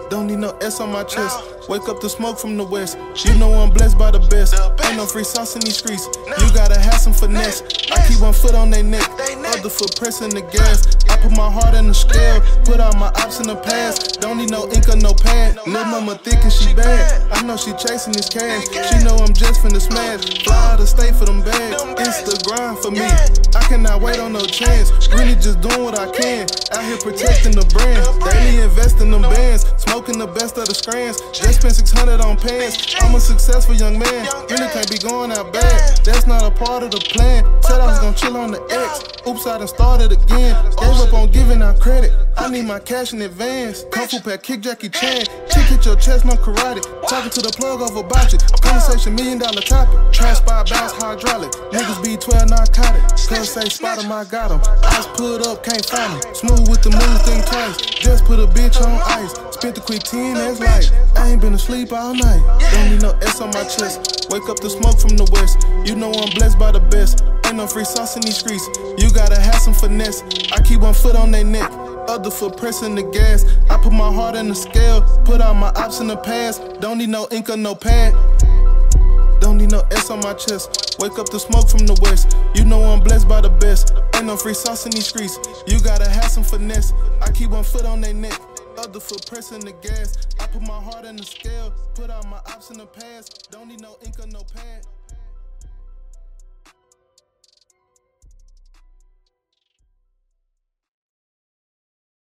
Don't need no S on my chest. Wake up to smoke from the west. You know I'm blessed by the best. Ain't no free sauce in these streets. You gotta have some finesse. I keep one foot on their neck, other foot pressing the gas. I put my heart in the scale, put all my ops in the past. Don't need no ink or no pad. Lil' mama thick and she bad. I know she chasing this cash. She know I'm just finna smash. Fly out of state for them bags. It's the grind for me. I cannot wait on no chance. Really just doing what I can. Out here protecting the brand. Daily invest in them bands. Smoking the best of the strands. Just spent 600 on pants. I'm a successful young man. Really can't be going out bad. That's not a part of the plan. Said I was gonna chill on the X. Oops, I done started again. Gave up on giving out credit. I need my cash in advance. Kung Fu Pack, kick Jackie Chan. Chick hit your chest, no karate. Talking to the plug over botchet. Conversation, $1 million topic. Transpire, bounce, hydraulic. Niggas be 12 narcotic. Cuz say spot 'em, I got 'em. Eyes put up, can't find 'em. Smooth with the move, think twice. Just put a bitch on ice. Spent the quick 10, that's light. I ain't been asleep all night. Don't need no S on my chest. Wake up to smoke from the west. You know I'm blessed by the best. Ain't no free sauce in these streets. You gotta have some finesse. I keep one foot on their neck, other foot pressing the gas. I put my heart in the scale, put all my ops in the past. Don't need no ink or no pad. Don't need no S on my chest. Wake up to smoke from the west. You know I'm blessed by the best. Ain't no free sauce in these streets. You gotta have some finesse. I keep one foot on their neck, other foot pressing the gas. I put my heart in the scale, put all my ops in the past. Don't need no ink or no pad.